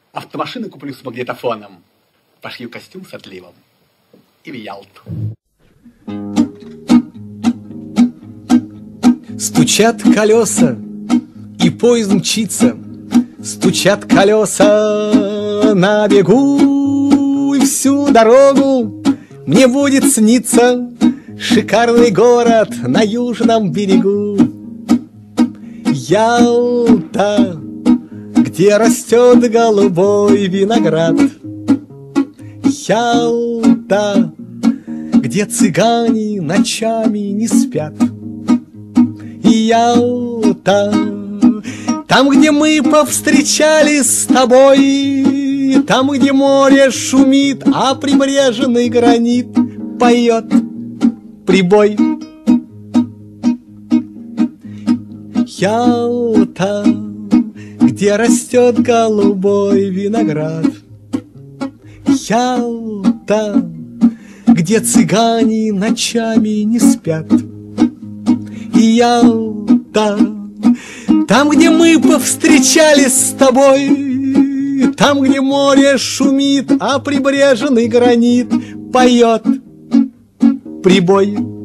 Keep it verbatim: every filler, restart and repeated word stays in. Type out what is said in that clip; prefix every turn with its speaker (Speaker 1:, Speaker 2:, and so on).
Speaker 1: Автомашину куплю с магнитофоном, пошью костюм с отливом и в Ялту.
Speaker 2: Стучат колеса, и поезд мчится. Стучат колеса на бегу, и всю дорогу мне будет сниться шикарный город на южном берегу. Ялта, где растет голубой виноград. Ялта, где цыгане ночами не спят. Ялта, там, где мы повстречались с тобой, там, где море шумит, а прибрежный гранит поет прибой. Ялта, где растет голубой виноград. Ялта, где цыгане ночами не спят. Ялта, там, где мы повстречались с тобой, там, где море шумит, а прибрежный гранит поет прибой.